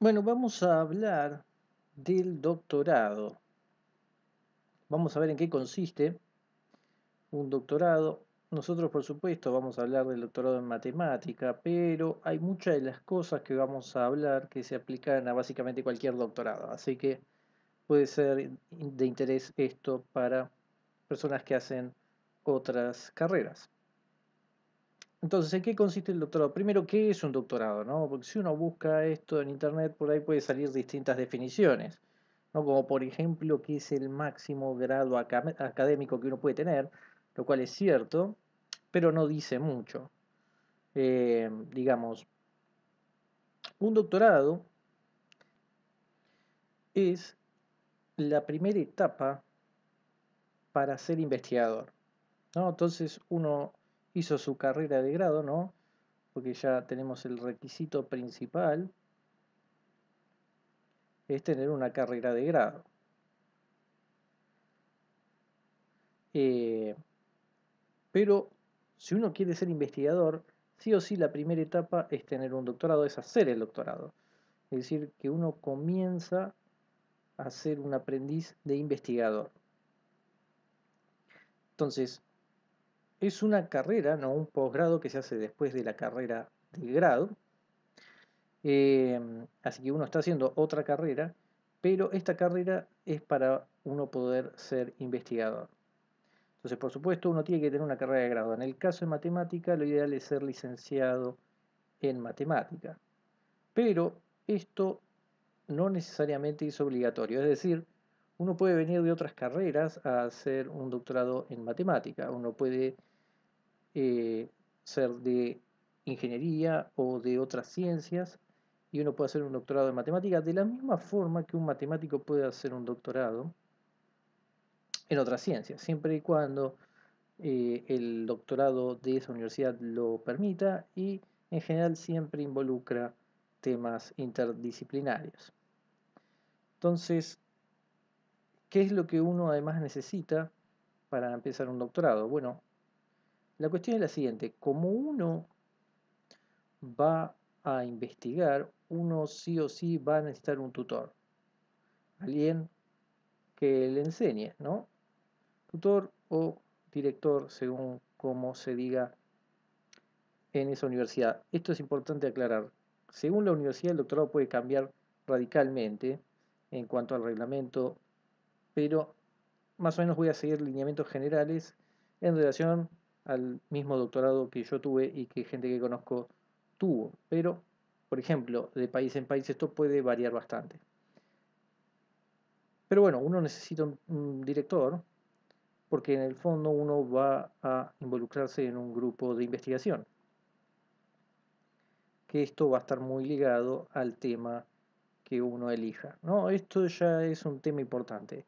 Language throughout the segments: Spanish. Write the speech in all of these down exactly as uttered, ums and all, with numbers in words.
Bueno, vamos a hablar del doctorado. Vamos a ver en qué consiste un doctorado. Nosotros, por supuesto, vamos a hablar del doctorado en matemática, pero hay muchas de las cosas que vamos a hablar que se aplican a básicamente cualquier doctorado. Así que puede ser de interés esto para personas que hacen otras carreras. Entonces, ¿en qué consiste el doctorado? Primero, ¿qué es un doctorado? ¿No? Porque si uno busca esto en internet, por ahí puede salir distintas definiciones, ¿no? Como por ejemplo, ¿qué es el máximo grado acam- académico que uno puede tener? Lo cual es cierto, pero no dice mucho. Eh, digamos, un doctorado es la primera etapa para ser investigador, ¿no? Entonces uno hizo su carrera de grado, ¿no? Porque ya tenemos el requisito principal, es tener una carrera de grado. Eh, pero si uno quiere ser investigador, sí o sí la primera etapa es tener un doctorado, es hacer el doctorado. Es decir, que uno comienza a ser un aprendiz de investigador. Entonces, es una carrera, no un posgrado que se hace después de la carrera de grado. Eh, así que uno está haciendo otra carrera, pero esta carrera es para uno poder ser investigador. Entonces, por supuesto, uno tiene que tener una carrera de grado. En el caso de matemática, lo ideal es ser licenciado en matemática. Pero esto no necesariamente es obligatorio. Es decir, uno puede venir de otras carreras a hacer un doctorado en matemática. Uno puede eh, ser de ingeniería o de otras ciencias y uno puede hacer un doctorado en matemática de la misma forma que un matemático puede hacer un doctorado en otras ciencias, siempre y cuando eh, el doctorado de esa universidad lo permita y en general siempre involucra temas interdisciplinarios. Entonces, ¿qué es lo que uno además necesita para empezar un doctorado? Bueno, la cuestión es la siguiente, como uno va a investigar, uno sí o sí va a necesitar un tutor, alguien que le enseñe, ¿no? Tutor o director, según como se diga en esa universidad. Esto es importante aclarar. Según la universidad, el doctorado puede cambiar radicalmente en cuanto al reglamento, pero más o menos voy a seguir lineamientos generales en relación al mismo doctorado que yo tuve y que gente que conozco tuvo. Pero, por ejemplo, de país en país esto puede variar bastante. Pero bueno, uno necesita un, un director porque en el fondo uno va a involucrarse en un grupo de investigación, que esto va a estar muy ligado al tema que uno elija, ¿no? Esto ya es un tema importante.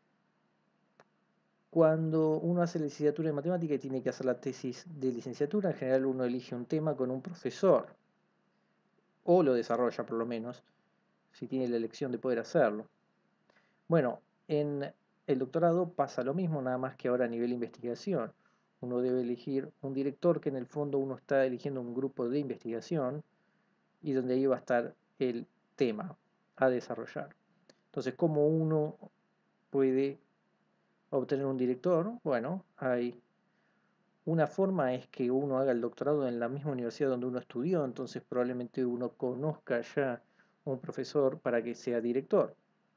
Cuando uno hace la licenciatura en matemática y tiene que hacer la tesis de licenciatura, en general uno elige un tema con un profesor, o lo desarrolla por lo menos, si tiene la elección de poder hacerlo. Bueno, en el doctorado pasa lo mismo, nada más que ahora a nivel investigación. Uno debe elegir un director que en el fondo uno está eligiendo un grupo de investigación y donde ahí va a estar el tema a desarrollar. Entonces, ¿cómo uno puede obtener un director? Bueno, hay una forma es que uno haga el doctorado en la misma universidad donde uno estudió, entonces probablemente uno conozca ya un profesor para que sea director,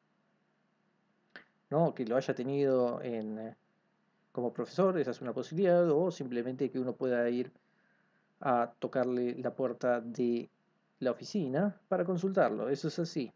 ¿no? Que lo haya tenido en, eh, como profesor, esa es una posibilidad, o simplemente que uno pueda ir a tocarle la puerta de la oficina para consultarlo, eso es así.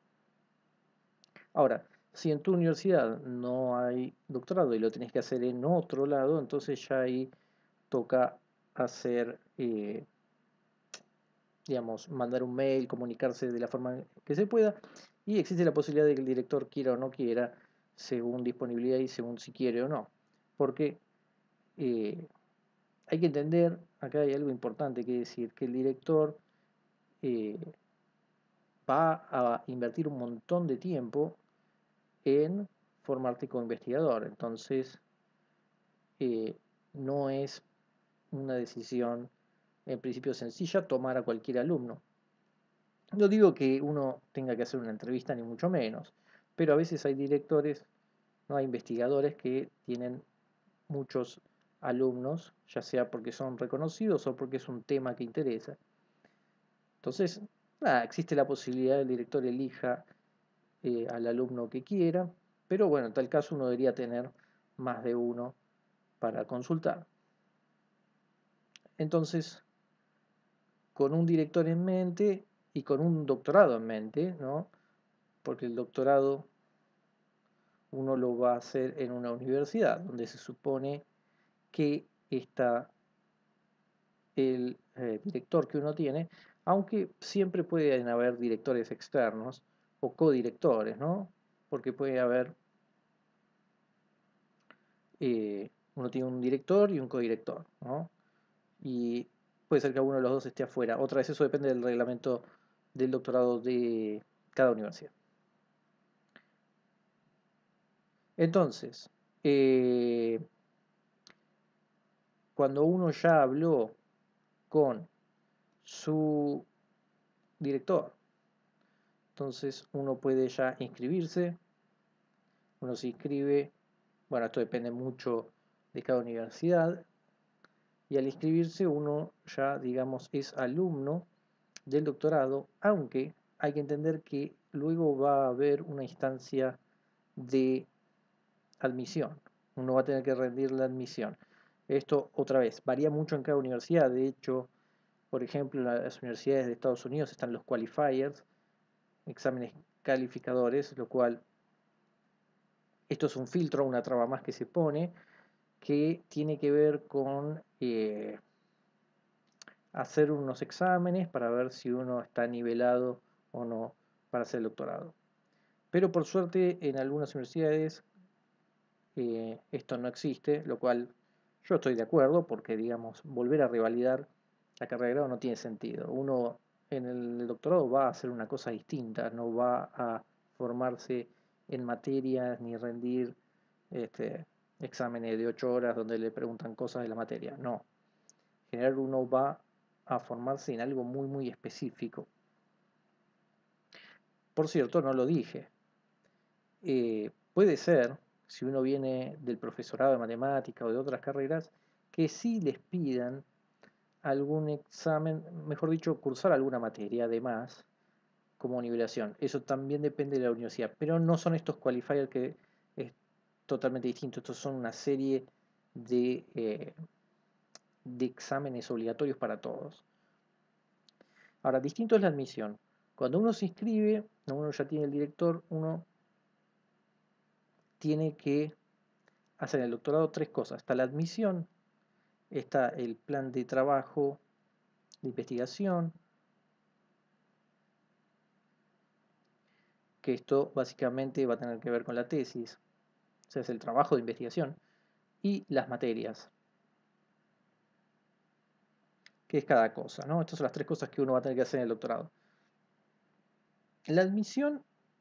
Ahora, si en tu universidad no hay doctorado y lo tenés que hacer en otro lado, entonces ya ahí toca hacer, eh, digamos, mandar un mail, comunicarse de la forma que se pueda, y existe la posibilidad de que el director quiera o no quiera, según disponibilidad y según si quiere o no. Porque eh, hay que entender, acá hay algo importante que decir, que el director eh, va a invertir un montón de tiempo en formarte como investigador. Entonces, eh, no es una decisión en principio sencilla tomar a cualquier alumno. No digo que uno tenga que hacer una entrevista, ni mucho menos, pero a veces hay directores, no hay investigadores que tienen muchos alumnos, ya sea porque son reconocidos o porque es un tema que interesa. Entonces, nada, existe la posibilidad del director elija eh, al alumno que quiera, pero bueno, en tal caso uno debería tener más de uno para consultar. Entonces, con un director en mente y con un doctorado en mente, ¿no? Porque el doctorado uno lo va a hacer en una universidad, donde se supone que está el eh, director que uno tiene, aunque siempre pueden haber directores externos o codirectores, ¿no? Porque puede haber, eh, uno tiene un director y un codirector, ¿no? Y puede ser que alguno de los dos esté afuera. Otra vez eso depende del reglamento del doctorado de cada universidad. Entonces, eh, cuando uno ya habló con su director, entonces uno puede ya inscribirse, uno se inscribe, bueno, esto depende mucho de cada universidad, y al inscribirse uno ya, digamos, es alumno del doctorado, aunque hay que entender que luego va a haber una instancia de admisión, uno va a tener que rendir la admisión. Esto, otra vez, varía mucho en cada universidad, de hecho, por ejemplo, en las universidades de Estados Unidos están los qualifiers, exámenes calificadores, lo cual esto es un filtro, una traba más que se pone, que tiene que ver con eh, hacer unos exámenes para ver si uno está nivelado o no para hacer el doctorado. Pero por suerte en algunas universidades eh, esto no existe, lo cual yo estoy de acuerdo porque, digamos, volver a revalidar la carrera de grado no tiene sentido. Uno en el doctorado va a hacer una cosa distinta, no va a formarse en materias ni rendir este, exámenes de ocho horas donde le preguntan cosas de la materia. No. En general uno va a formarse en algo muy, muy específico. Por cierto, no lo dije. Eh, puede ser, si uno viene del profesorado de matemática o de otras carreras, que sí les pidan algún examen, mejor dicho, cursar alguna materia además como nivelación. Eso también depende de la universidad, pero no son estos qualifiers que es totalmente distinto. Estos son una serie de, eh, de exámenes obligatorios para todos. Ahora, distinto es la admisión. Cuando uno se inscribe, uno ya tiene el director, uno tiene que hacer en el doctorado tres cosas. Está la admisión, está el plan de trabajo de investigación, que esto básicamente va a tener que ver con la tesis, o sea, es el trabajo de investigación, y las materias, que es cada cosa, ¿no? Estas son las tres cosas que uno va a tener que hacer en el doctorado. La admisión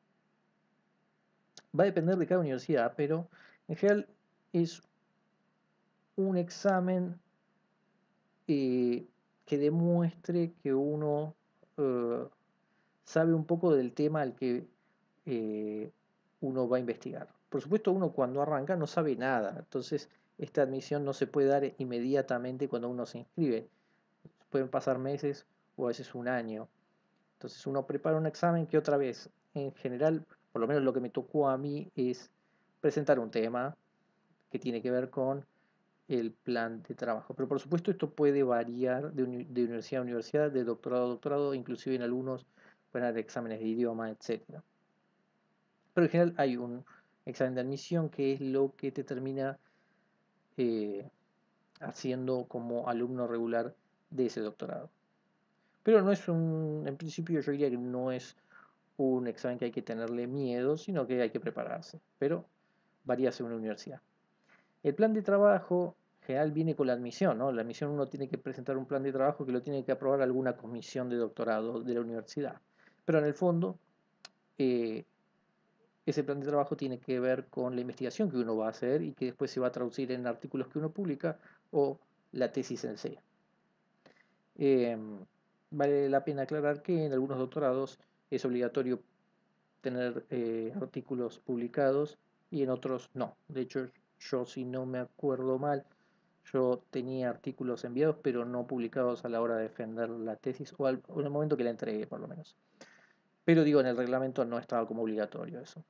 va a depender de cada universidad, pero en general es un examen eh, que demuestre que uno eh, sabe un poco del tema al que eh, uno va a investigar. Por supuesto, uno cuando arranca no sabe nada, entonces esta admisión no se puede dar inmediatamente cuando uno se inscribe. Pueden pasar meses o a veces un año. Entonces uno prepara un examen que otra vez, en general, por lo menos lo que me tocó a mí es presentar un tema que tiene que ver con el plan de trabajo. Pero por supuesto esto puede variar de, uni de universidad a universidad, de doctorado a doctorado, inclusive en algunos pueden haber exámenes de idioma, etcétera. Pero en general hay un examen de admisión que es lo que te termina eh, haciendo como alumno regular de ese doctorado. Pero no es un, en principio yo diría que no es un examen que hay que tenerle miedo, sino que hay que prepararse. Pero varía según la universidad. El plan de trabajo general viene con la admisión, ¿no? La admisión uno tiene que presentar un plan de trabajo que lo tiene que aprobar alguna comisión de doctorado de la universidad. Pero en el fondo, eh, ese plan de trabajo tiene que ver con la investigación que uno va a hacer y que después se va a traducir en artículos que uno publica o la tesis en sí. Eh, Vale la pena aclarar que en algunos doctorados es obligatorio tener eh, artículos publicados y en otros no. De hecho, yo, si no me acuerdo mal, yo tenía artículos enviados pero no publicados a la hora de defender la tesis o, al, o en el momento que la entregué por lo menos. Pero digo, en el reglamento no estaba como obligatorio eso.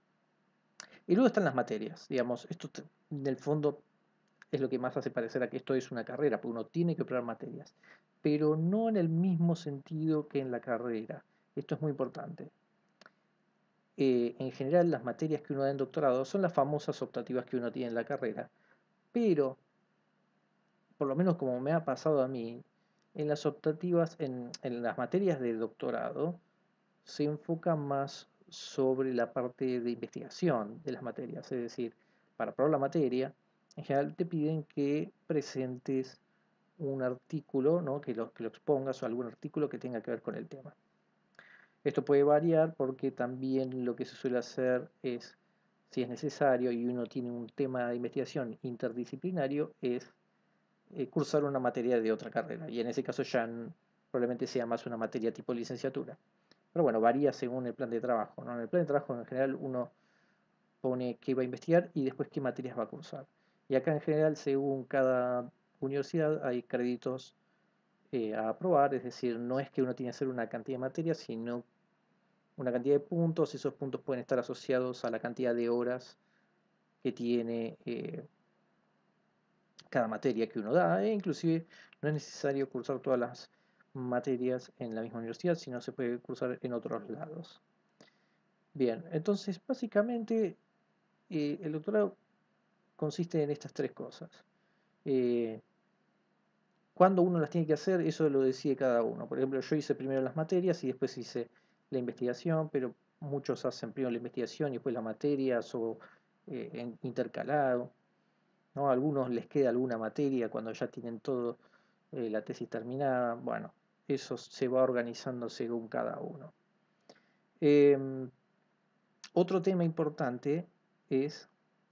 Y luego están las materias, digamos, esto en el fondo es lo que más hace parecer a que esto es una carrera, porque uno tiene que probar materias, pero no en el mismo sentido que en la carrera. Esto es muy importante. Eh, en general, las materias que uno da en doctorado son las famosas optativas que uno tiene en la carrera, pero, por lo menos como me ha pasado a mí, en las optativas, en, en las materias de doctorado, se enfoca más sobre la parte de investigación de las materias, es decir, para probar la materia, en general te piden que presentes un artículo, ¿no? que, lo, que lo expongas o algún artículo que tenga que ver con el tema. Esto puede variar porque también lo que se suele hacer es, si es necesario y uno tiene un tema de investigación interdisciplinario, es eh, cursar una materia de otra carrera. Y en ese caso ya probablemente sea más una materia tipo licenciatura. Pero bueno, varía según el plan de trabajo, ¿no? En el plan de trabajo en general uno pone qué va a investigar y después qué materias va a cursar. Y acá en general, según cada universidad, hay créditos eh, a aprobar, es decir, no es que uno tiene que hacer una cantidad de materias, sino una cantidad de puntos. Esos puntos pueden estar asociados a la cantidad de horas que tiene eh, cada materia que uno da, e inclusive no es necesario cursar todas las materias en la misma universidad, sino se puede cursar en otros lados. Bien, entonces básicamente eh, el doctorado consiste en estas tres cosas. Eh, cuando uno las tiene que hacer, eso lo decide cada uno. Por ejemplo, yo hice primero las materias y después hice la investigación, pero muchos hacen primero la investigación y después las materias o eh, intercalado, ¿no? A algunos les queda alguna materia cuando ya tienen todo eh, la tesis terminada. Bueno, eso se va organizando según cada uno. Eh, otro tema importante es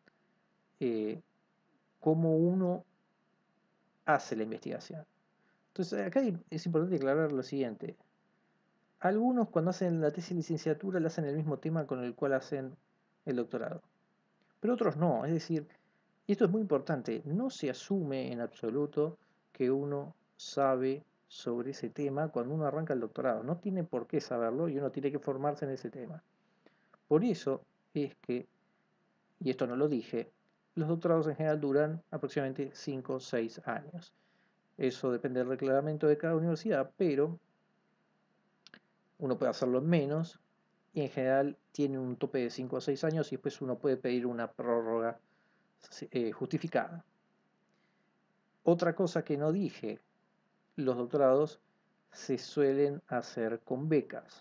eh, cómo uno hace la investigación. Entonces, acá es importante aclarar lo siguiente. Algunos cuando hacen la tesis de licenciatura la hacen el mismo tema con el cual hacen el doctorado. Pero otros no, es decir, y esto es muy importante, no se asume en absoluto que uno sabe sobre ese tema cuando uno arranca el doctorado. No tiene por qué saberlo y uno tiene que formarse en ese tema. Por eso es que, y esto no lo dije, los doctorados en general duran aproximadamente cinco o seis años. Eso depende del reglamento de cada universidad, pero uno puede hacerlo en menos y en general tiene un tope de cinco o seis años y después uno puede pedir una prórroga eh, justificada. Otra cosa que no dije, los doctorados se suelen hacer con becas.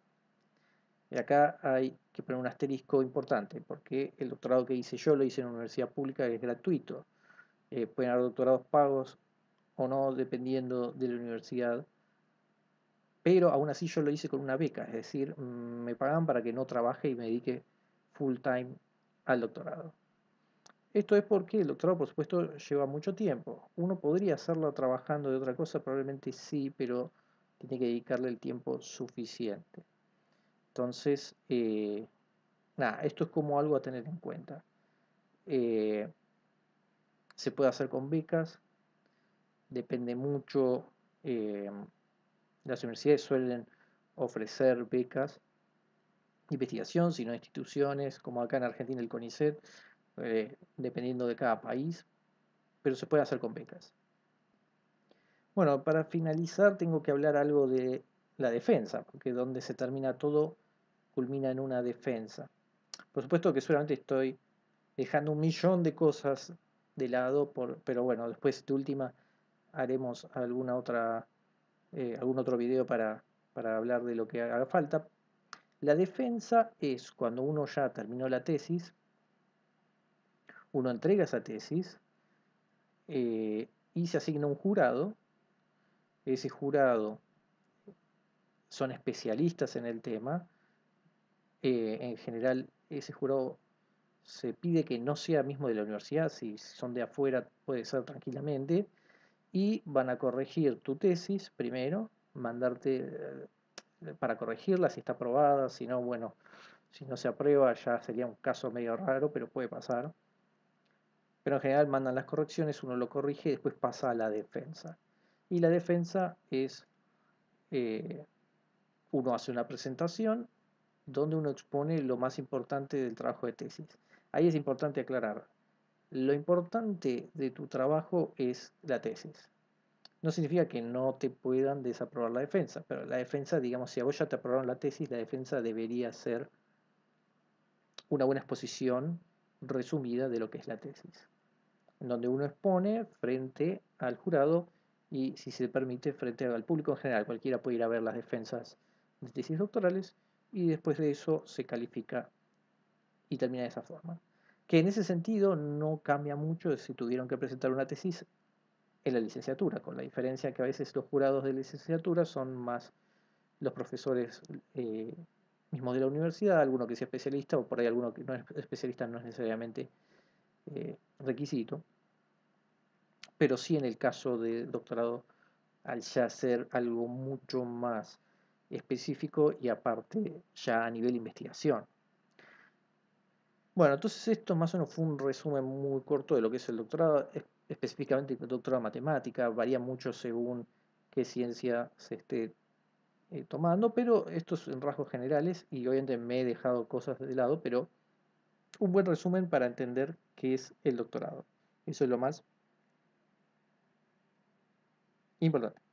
Y acá hay que poner un asterisco importante, porque el doctorado que hice yo lo hice en una universidad pública que es gratuito. Eh, pueden haber doctorados pagos o no, dependiendo de la universidad. Pero aún así yo lo hice con una beca, es decir, me pagan para que no trabaje y me dedique full time al doctorado. Esto es porque el doctorado, por supuesto, lleva mucho tiempo. Uno podría hacerlo trabajando de otra cosa, probablemente sí, pero tiene que dedicarle el tiempo suficiente. Entonces, eh, nada, esto es como algo a tener en cuenta. Eh, se puede hacer con becas, depende mucho. Eh, las universidades suelen ofrecer becas de investigación, sino instituciones, como acá en Argentina el CONICET, eh, dependiendo de cada país, pero se puede hacer con becas. Bueno, para finalizar tengo que hablar algo de la defensa, porque donde se termina todo culmina en una defensa. Por supuesto que seguramente estoy dejando un millón de cosas de lado, por, pero bueno, después de última haremos alguna otra, eh, algún otro video para, para hablar de lo que haga falta. La defensa es cuando uno ya terminó la tesis, uno entrega esa tesis eh, y se asigna un jurado. Ese jurado son especialistas en el tema. Eh, en general, ese jurado se pide que no sea mismo de la universidad, si son de afuera puede ser tranquilamente, y van a corregir tu tesis primero, mandarte eh, para corregirla si está aprobada, si no, bueno, si no se aprueba ya sería un caso medio raro, pero puede pasar. Pero en general mandan las correcciones, uno lo corrige y después pasa a la defensa. Y la defensa es, eh, uno hace una presentación donde uno expone lo más importante del trabajo de tesis. Ahí es importante aclarar, lo importante de tu trabajo es la tesis. No significa que no te puedan desaprobar la defensa, pero la defensa, digamos, si a vos ya te aprobaron la tesis, la defensa debería ser una buena exposición resumida de lo que es la tesis, en donde uno expone frente al jurado y, si se permite, frente al público en general. Cualquiera puede ir a ver las defensas de tesis doctorales y después de eso se califica y termina de esa forma. Que en ese sentido no cambia mucho de si tuvieron que presentar una tesis en la licenciatura, con la diferencia que a veces los jurados de licenciatura son más los profesores eh, mismos de la universidad, alguno que sea especialista o por ahí alguno que no es especialista no es necesariamente eh, requisito, pero sí en el caso de doctorado, al ya ser algo mucho más específico y aparte ya a nivel investigación. Bueno, entonces esto más o menos fue un resumen muy corto de lo que es el doctorado, específicamente el doctorado en matemática, varía mucho según qué ciencia se esté eh, tomando, pero esto es en rasgos generales y obviamente me he dejado cosas de lado, pero un buen resumen para entender qué es el doctorado. Eso es lo más importante.